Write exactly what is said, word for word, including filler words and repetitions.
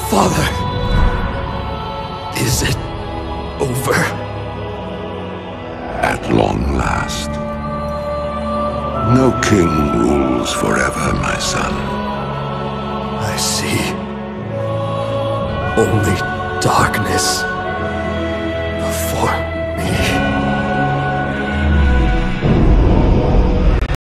Father, is it over? At long last. No king rules forever, my son. I see. Only darkness.